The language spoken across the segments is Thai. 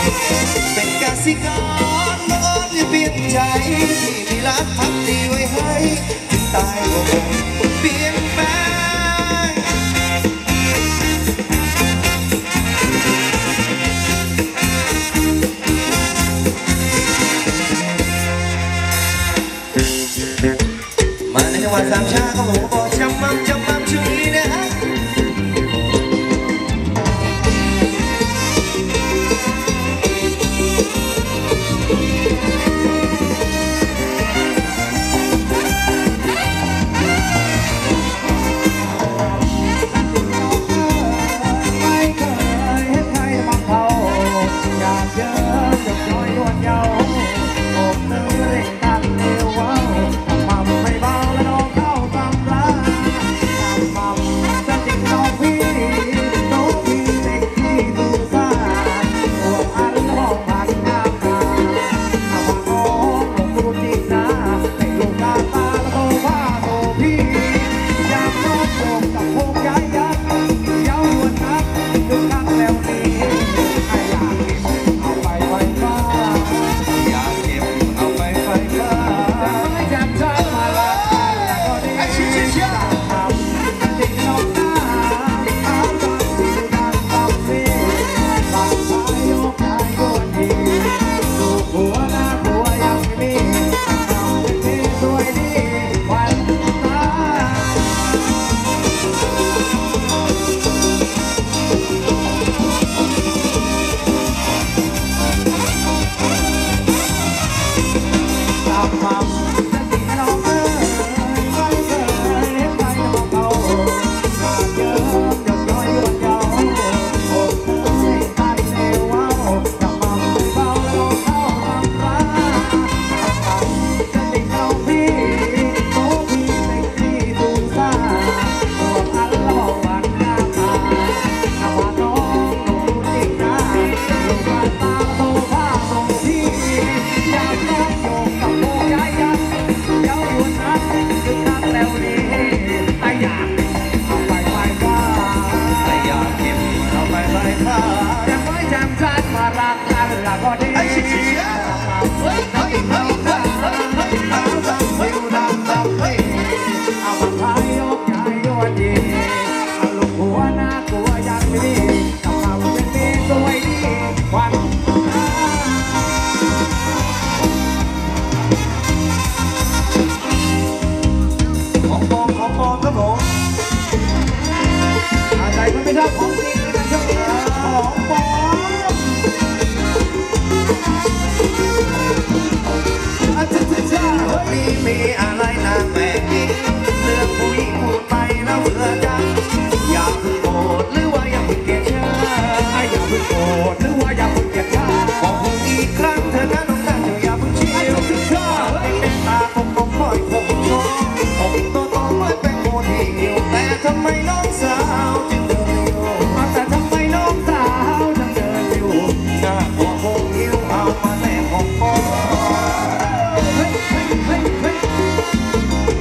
เป็นกสิกรน้องจะเปลี่ยนใจที่มีรักพักดีไว้ให้ถึงตายก็คงเปลี่ยนแปลงมาในจังหวัดสามชาก็ผมบอกจำมั่มช่วงนี้นะฮะมีอะไรนะแม่ยิ่งเรื่องผู้หญิงพูดไปแล้วเบื่อจังอย่าเพิ่งโกรธหรือว่าอย่าเพิ่งเกลียดฉันอย่าเพิ่งโกรธหรือว่าอย่าเพิ่งเกลียดฉันบอกผมอีกครั้งเธอนะน้องตาเจ้าอย่าเพิ่งเชี่ยวถึงเธอไอ้แม่ตาคงคอยคงชมผมโตไม่เป็นโมที่อยู่แต่ทำไมน้องสาวจึงเดินอยู่แต่ทำไมน้องสาวจึงเดินอยู่หน้าหัวคงหิวเอามาแลกของพ่อ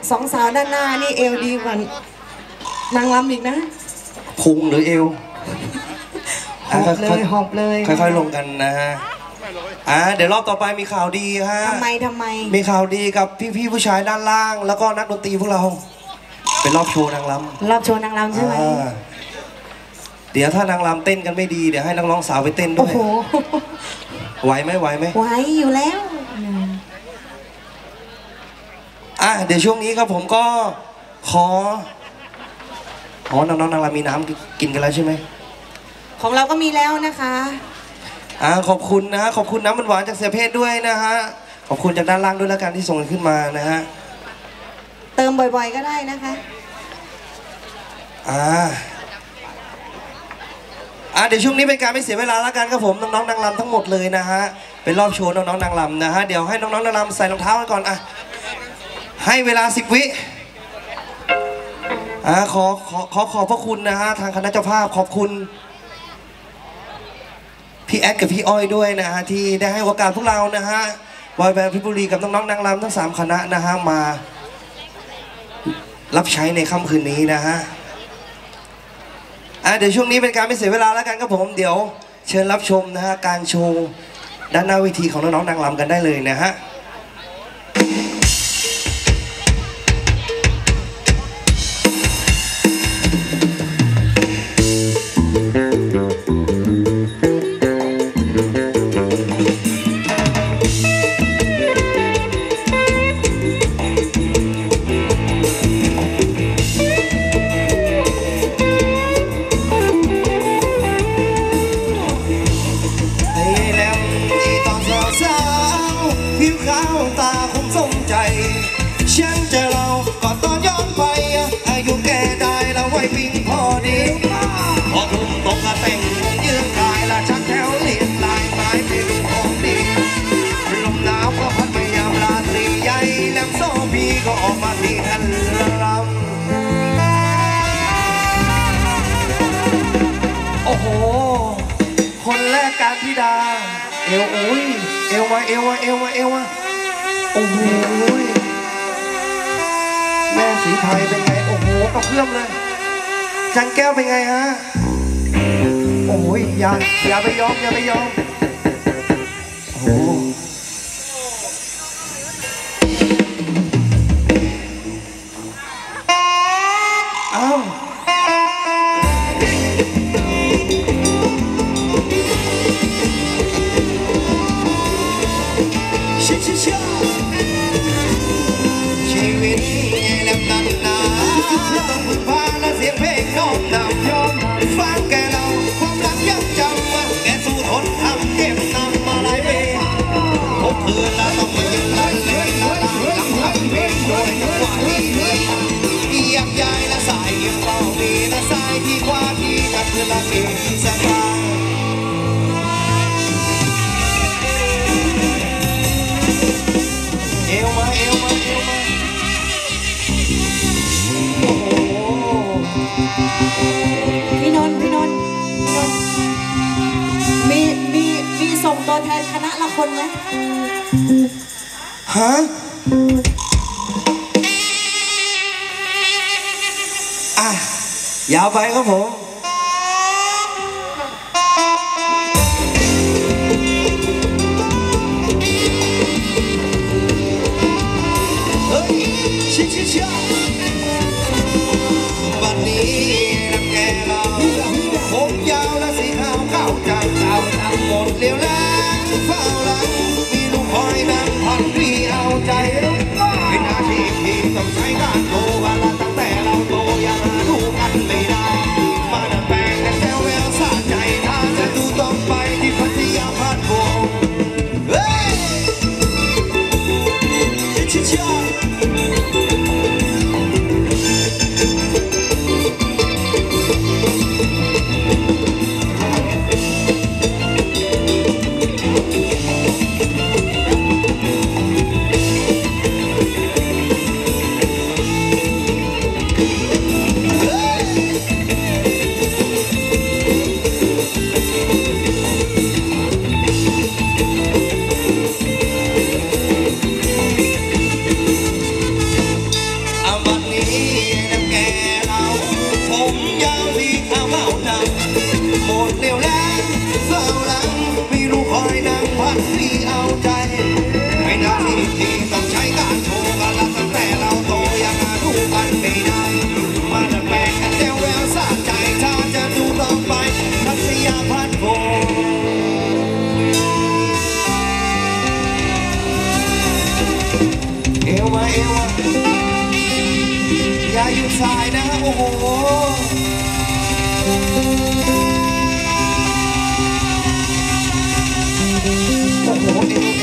สองสาวด้านหน้านี่เอวดีกว่านางรำอีกนะพุงหรือเอวหอบเลยหอบเลยค่อยๆลงกันนะฮะเดี๋ยวรอบต่อไปมีข่าวดีฮะทำไมมีข่าวดีกับพี่ๆผู้ชายด้านล่าง แล้วก็นักดนตรีพวกเราเป็นรอบโชว์นางรำรอบโชว์นางรำใช่ไหมเดี๋ยวถ้านางรำเต้นกันไม่ดีเดี๋ยวให้นักร้องสาวไปเต้นด้วยโอ้โหไหวไหมไหวอยู่แล้วเดี๋ยวช่วงนี้ครับผมก็ขอน้องๆนางรำมีน้ำกินกันแล้วใช่ไหมของเราก็มีแล้วนะคะขอบคุณนะฮะขอบคุณน้ำมันหวานจากเสียเพศด้วยนะฮะขอบคุณจากด้านล่างด้วยแล้วกันที่ส่งขึ้นมานะฮะเติมบ่อยๆก็ได้นะคะเดี๋ยวช่วงนี้เป็นการไม่เสียเวลาแล้วกันครับผมน้องๆนางรำทั้งหมดเลยนะฮะเป็นรอบโชว์น้องๆนางรำนะฮะเดี๋ยวให้น้องๆนางรำใส่รองเท้ากันก่อนให้เวลา10 วิขอบพระคุณนะฮะทางคณะเจ้าภาพขอบคุณพี่แอดกับพี่อ้อยด้วยนะฮะที่ได้ให้โอกาสพวกเรานะฮะบอยแบนด์เพชรบุรีกับน้องๆนางรำทั้ง3คณะนะฮะมารับใช้ในค่ำคืนนี้นะฮะเดี๋ยวช่วงนี้เป็นการไม่เสียเวลาแล้วกันครับผมเดี๋ยวเชิญรับชมนะฮะการโชว์ด้านหน้าเวทีของน้องๆนางรำกันได้เลยนะฮะฉันจะเล่าก่อนตอนย้อนไปอายุแก่ได้แล้วไว้วิ่งพอดีพอทุ่มตกกระเต่งยืนกายละชักแถวเลียนลายไม้เป็นของดีลมหนาวก็พัดมายามราตรีใหญ่แหลมโซ่พีก็ออกมาที่ทันรำโอ้โหคนแรกการธิดาเอวโอ้ยเอวมาโอ้โหแม่สีไทยเป็นไงโอ้โหกระเพื่อมเลยจันแก้วเป็นไงฮะโอ้ยอย่าไปยอมโอ้โหอ้าวชีวิตต้องพึ่งพาและเสียงเพลงน้อมนำฟังแกเราความรักยังจำว่าแกสู้ทนทำเก็บนำมาหลายปีพบเพื่อนแล้วต้องมายืนลันเลยละลำลำพังเพลงด้วยจังหวะที่อยากย้ายและสายยังเบามีและสายที่กว่าที่จะเพื่อนละปีสบายเอวมาพี่นนท์มีส่งตัวแทนคณะละคนไหมฮะยาวไปครับผมวันนี้รักแกเราผมยาวและสีขาวเข้าใจหมดเลี้ยวแล้วเฝ้าหลังมีลูกคอยนั่งผ่อนรีเอาใจเป็นอาชีพที่ต้องใช้การโตวันละตั้งแต่เราโตยังหาดูกันไม่ได้มาดัดแปลงแต่แซวแววสะใจถ้าจะดูต้องไปที่พัทยาพัทโบเฮ้ยชิเอวอย่าหยุดสายนะโอ้โหโอ้โหเอว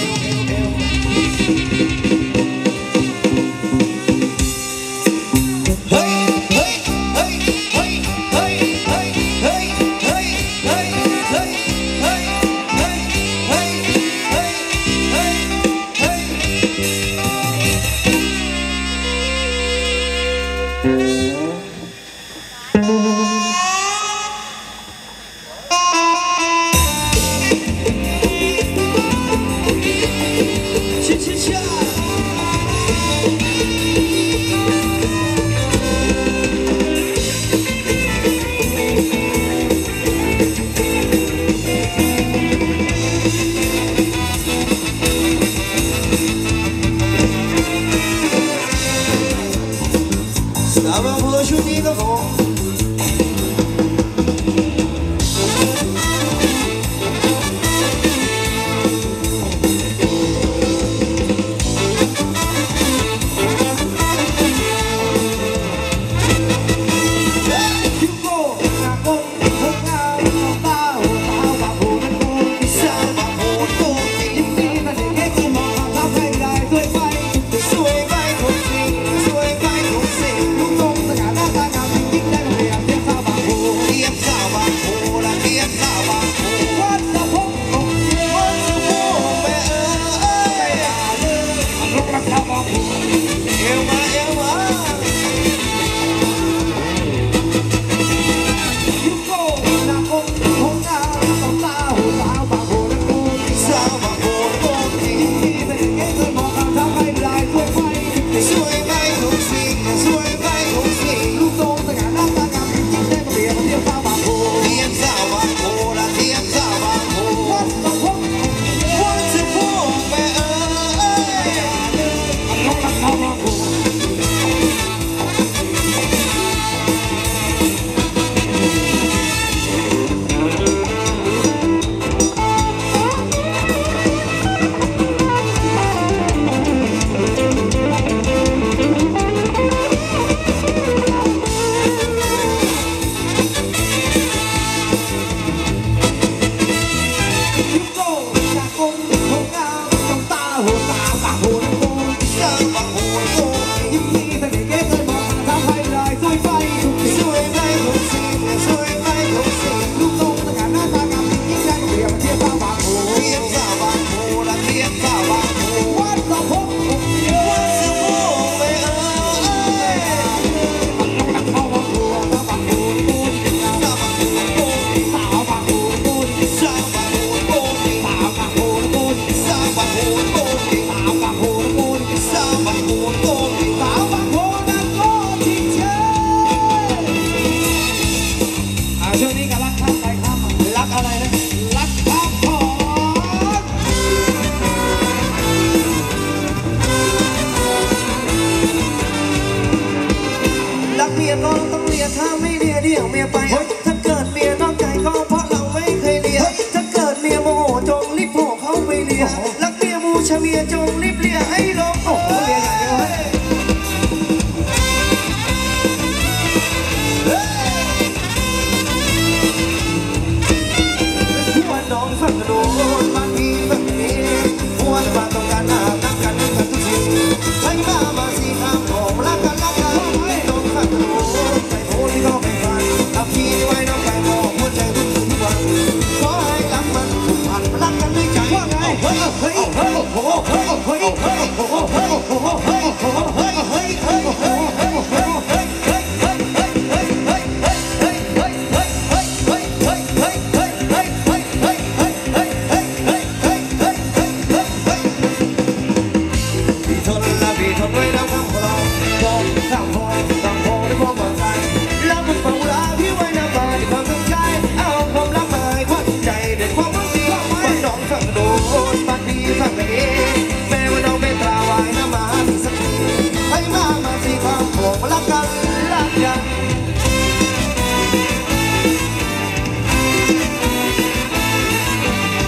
เฮ้ยเฮ้ยเฮ้ยเฮ้ยเฮ้ยเฮ้ยเฮ้ยเฮ้ยเฮ้ยเฮ้ยเฮ้ยเฮ้ยเฮ้ยเฮ้ยเฮ้ยเฮ้ยชิชิชาStava asciutto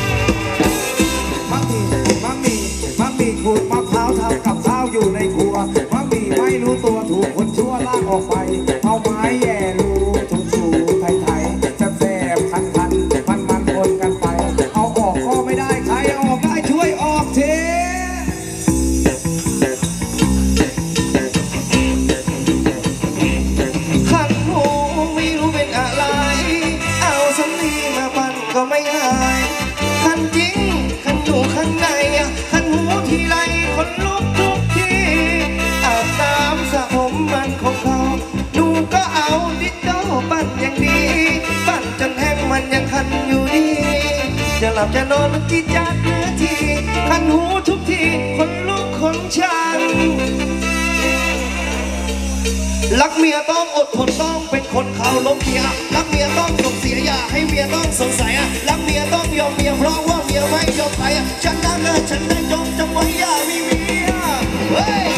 ขูดมะพร้าวทำกับข้าวอยู่ในครัวลับจะนอนมันจีจัดเนื้อทีคันหูทุกทีคนลุกคนชันรักเมียต้องอดทนต้องเป็นคนเขาล้มเมียรักเมียต้องส่งเสียอย่าให้เมียต้องสงสัยรักเมียต้องยอมเมียเพราะว่าเมียไม่ยอมใครฉันได้เลิกฉันได้จงจำไว้อย่ามีเมียเฮ้ย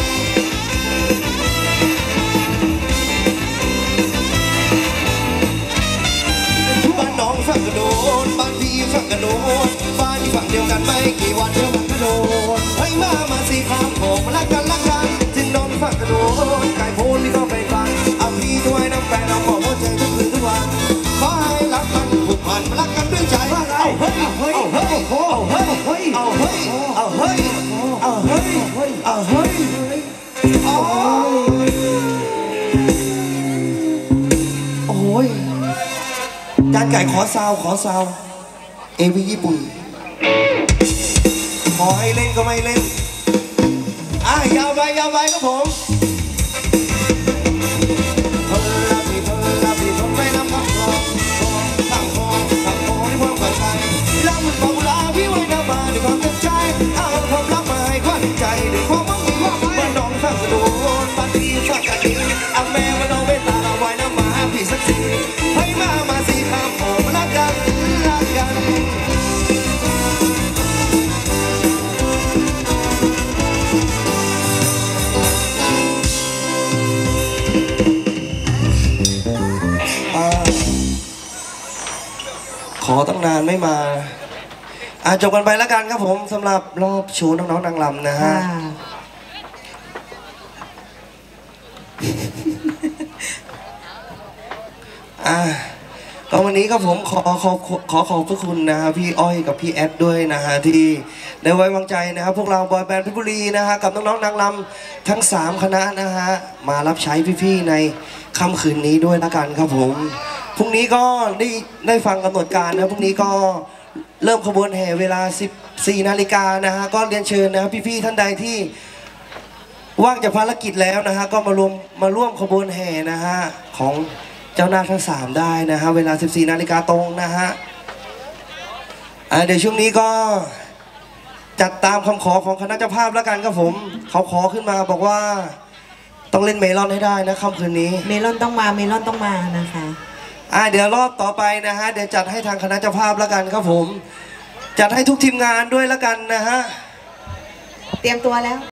บ้านน้องฝั่งกระโดดบ้านพี่ฝั่งกระโดดบ้านที่ฝั่งเดียวกันไม่กี่วันเดียวกันกระโดดเฮ้ยมาสิครับผมมารักกันถึงน้องฝั่งกระโดดไก่โพนพี่ก็ไปฟังเอาพี่ด้วยน้ำแฟนเอาบอกว่าใจทุกคืนทุกวันขอให้รักมันผูกพันมารักกันด้วยใจเอาเฮ้ยเอาเฮ้ยเอาเฮ้ยเอาเฮ้ยเอาเฮ้ยเอาเฮ้ยเอาเฮ้ยโอ้ยจานไก่ขอซาวเอวีญี่ปุ่นขอให้เล่นก็ไม่เล่นยาวไปครับผมเพิ่นลาพี่ผมไม่นำคำคองทางคองที่พวกคนไทยรักมันบอกลาพี่ไว้นำมาด้วยความเต็มใจเอาความรักมาให้ขวัญใจด้วยความหวังดีบ้านน้องฟังกระโดดบ้านพี่ฟังกระดิ่งแม่มาน้องเมตตาเราไว้นำมาพี่สักทีให้มาสิครับผมรักกันขอตั้งนานไม่มาจบกันไปแล้วกันครับผมสำหรับรอบโชว์น้องๆนางรำนะฮะก็วันนี้ครับผมขอขอบพระคุณนะฮะพี่อ้อยกับพี่แอดด้วยนะฮะที่ได้ไว้วางใจนะครับพวกเราบอยแบนด์เพชรบุรีนะฮะกับน้องๆนางรำทั้ง3คณะนะฮะมารับใช้พี่ๆในค่ำคืนนี้ด้วยละกันครับผมพรุ่งนี้ก็ได้ฟังกำหนดการนะพรุ่งนี้ก็เริ่มขบวนแห่เวลา 14 นาฬิกานะฮะก็เรียนเชิญนะพี่ๆท่านใดที่ว่างจากภารกิจแล้วนะฮะก็มาร่วมขบวนแห่นะฮะของเจ้าหน้าทั้ง3ได้นะฮะเวลา 14 นาฬิกาตรงนะฮะเดี๋ยวช่วงนี้ก็จัดตามคำขอของคณะเจ้าภาพแล้วกันครับผมเขาขอขึ้นมาบอกว่าต้องเล่นเมลอนให้ได้นะค่ำคืนนี้เมลอนต้องมานะคะเดี๋ยวรอบต่อไปนะฮะเดี๋ยวจัดให้ทางคณะเจ้าภาพแล้วกันครับผมจัดให้ทุกทีมงานด้วยแล้วกันนะฮะเตรียมตัวแล้ว